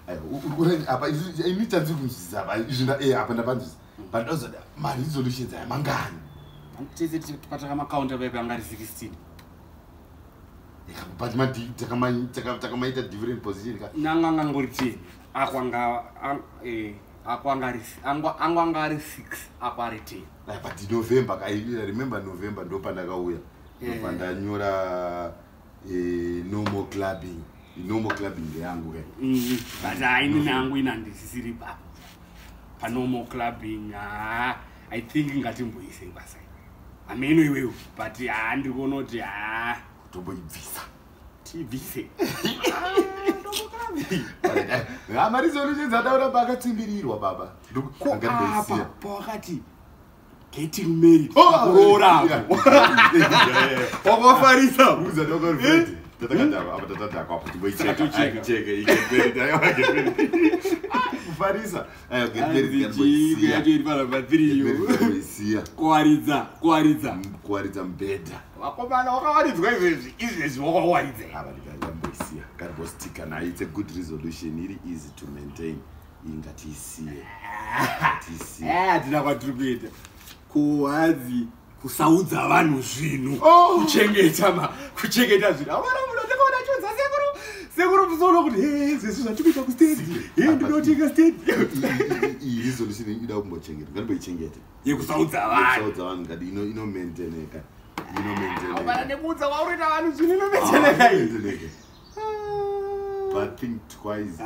apa initadzi kunzisa apa izvinda apa ndapanzisa but ozoda mari resolutions aya mangani tese tikataka makaunta pepe angari 16 but takamaita different position nanganga ngori 10 akwanga ari 6 akwari 10 but November I remember November ndo pandakauya pandanyora normal clubbing yangu but aini nangu inandisisiri papo pa normal clubbing I think ngatimboise basa ameno iwewe but ndikuona kuti toboibvisa tibvise mari solutions adaura pakatsimbirirwa baba apa pakati getting married akurora wakafarisa uzatokorvedi kufarisa kuwaridza mubhedha vakomana wakawaridzwa izvezvi wakawaridza ndamboisiya ngatimbostika nayo. It's a good resolution, iri easy to maintain. Ingatiisiye hatina kwatiri kuita kuhadzi kusaudza vanhu zvinhu kuchengeta zvinhu avana munhu atakaona chonza sekuru musono kuti zvezvi zvatikuita kustedi ndinotinga stedi iyi resolution inoda kumbochengeta ngatimboichengete yekusaudza vanhu ngati inomainteneka avana nemuudza wauroita vanhu zvinhu inomainteneka but think twice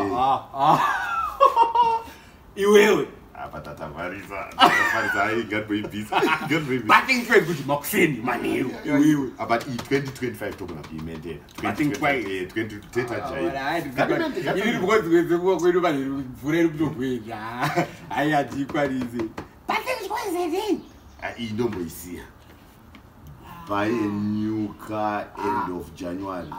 iwewe patatavarisa batinkwei kuti makuseni manheru iwewe but 2025 togona kuimaintaina 2030 kwedu manheru mvura iri kutogwedza hai hatiikwanise batinkwei iyi ndomboisiya buy a new car end of January.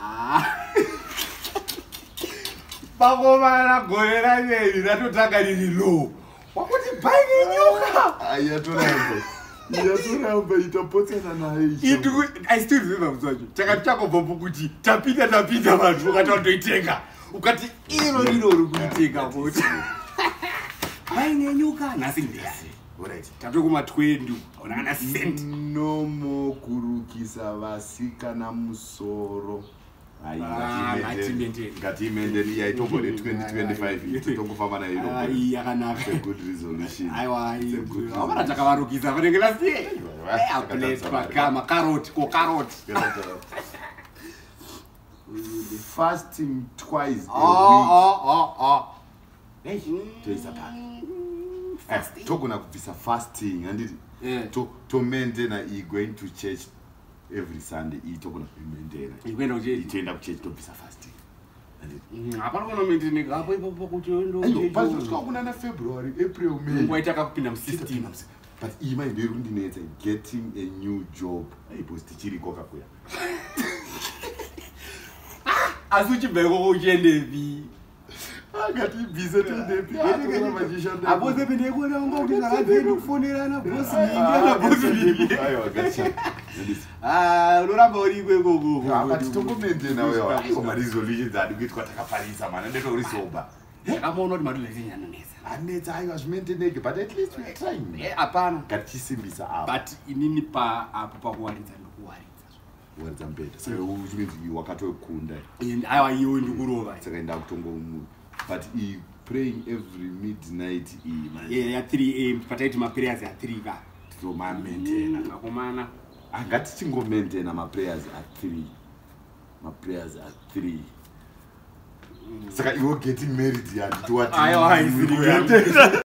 Bakomana gore raneri ratotanga riri low. Wakuti buy a new car. Yatoramba itapotsana naye. I still remember mzwacho. Chakati chakobva kuti tapinda vanhu ukatoitenga. Ukati iro uri kuitenga kuti. Buy a new car nothing there. Alright. Tato kuma 20 onana cent. No more kurukisa vasikana musoro. Ngatiimendeni yaitongore 2025 itotongofamba nayo yakanaka. Good resolution. Aiwa avana takavarukisa vanenge lasiye. Kama carrot. Fasting twice a week. Hey, toisa pa. Togona kubvisa fasting handiti to maintain going to church every Sunday itogona kumaintaina itoenda kuchurch tobvisa fasting hapana kuna maintain hapo ipo kuti ndo kuna na February April May ngwaitaka kupinda mu16 but ima ndiri kundinetsa getting a new job aipo stichiri koka kuya asuchibeko uchiendevi ngati bize tendepi atona majishanda apo zepe ndekuona ngoti ngakadzeni kufonerana boss ningi aiwa gacha unoramba uri kwekoko akati tongomaintaina wewe koma resolutions adi kuitwa takafarisa mana ndeto uri soba akaona kuti madolezi nyanonesa anetsa aiwa zvimainteneke but at least we are trying hapana ngatisimbisa apa but inini apo pakuwaridza kuwaridza mbeda saka uchimidzi wakatokunda aiwa iwe ndikurova saka enda kutongomu but praying every midnight ya 3 am pataiti maprayers ya 3 ka so ma maintain akomana angati tingo maintain ma prayers at 3 saka you getting married ya to what aiwa